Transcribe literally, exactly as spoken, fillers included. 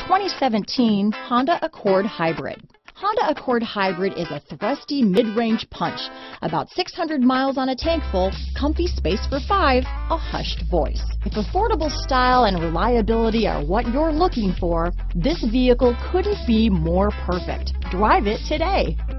twenty seventeen Honda Accord Hybrid. Honda Accord Hybrid is a thrusty mid-range punch. About six hundred miles on a tank full, comfy space for five, a hushed voice. If affordable style and reliability are what you're looking for, this vehicle couldn't be more perfect. Drive it today.